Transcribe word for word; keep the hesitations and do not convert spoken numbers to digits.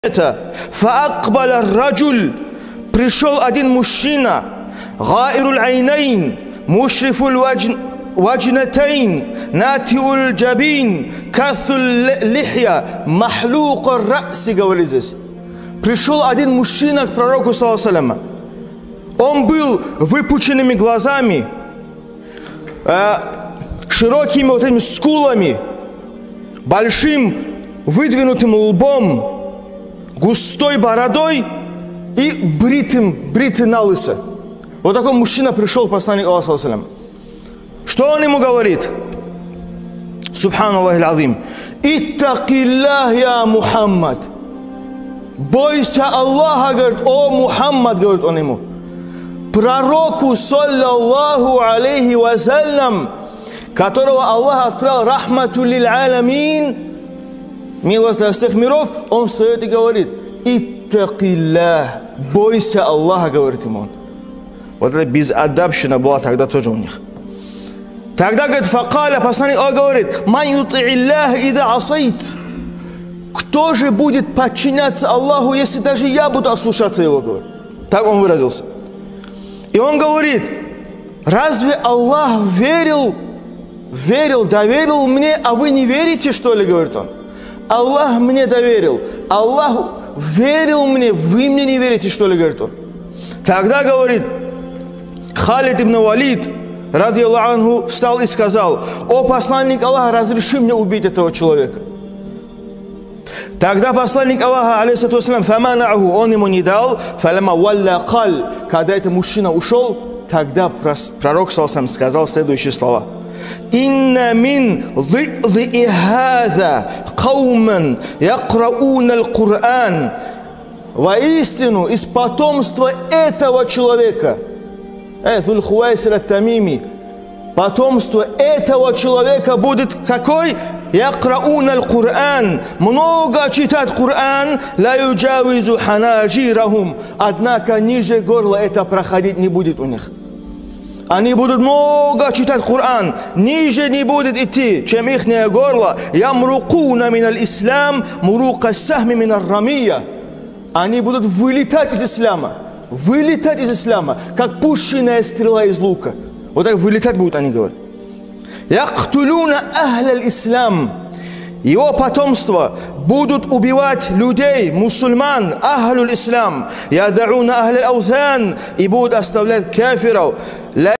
это фаакбаля раджуль, пришел один мужчина, гаируль айнайн, мушрифуль ваджнатайн, натиуль джабин, каthуль лихья, махлук раси, говорит здесь. Пришел один мужчина к пророку, саллаллаху алейхи ва саллям. Он был выпученными глазами, э, широкими вот этими скулами, большим выдвинутым лбом, густой бородой и бритым, бритый на лысо. Вот такой мужчина пришел к посланнику Аллаха, саллаллаху алейхи ва саллям. Что он ему говорит? Субханаллахи аль-азим. Иттакиллах я Мухаммад. Бойся Аллаха, говорит, о Мухаммад, говорит он ему. Пророку, саллаллаху алейхи ва саллям, которого Аллах отправил рахмату лил аламин, милость для всех миров, он встает и говорит: иттакиллах, бойся Аллаха, говорит ему он. Вот эта безадабщина была тогда тоже у них. Тогда, говорит, факаля, посланник Аллаха говорит: ман юти'иллах ида асайт. Кто же будет подчиняться Аллаху, если даже я буду ослушаться его, говорит. Так он выразился. И он говорит: разве Аллах верил, верил, доверил мне, а вы не верите, что ли, говорит он. Аллах мне доверил, Аллах верил мне, вы мне не верите, что ли, говорит он. Тогда, говорит, Халид ибн Валид, ради Аллаху анху, встал и сказал: о посланник Аллаха, разреши мне убить этого человека. Тогда посланник Аллаха, алейхиссалату вассалям, фаманаху, он ему не дал, фалама валля каль, когда этот мужчина ушел, тогда пророк, саллаллаху алейхи ва саллям, сказал следующие слова: инна мин дhi хаза кауман якрауна аль-Кур'ан. Воистину, из потомства этого человека, Зуль Хувайсир ат-Тамими, потомство этого человека будет какой? Якрауна аль-Кур'ан, много читать Кур'ан, ла юджавизу ханаджирахум, однако ниже горла это проходить не будет у них. Они будут много читать Коран, ниже не будет идти, чем их горло. Ямрукуна миналь ислам, мурука сахми миналь рамия. Они будут вылетать из ислама, вылетать из ислама, как пущенная стрела из лука. Вот так вылетать будут, они говорят. Яктулуна ахляль ислам. Его потомство будут убивать людей, мусульман, ахлюль ислам. Ядауна ахляль аутхан, и будут оставлять кафиров.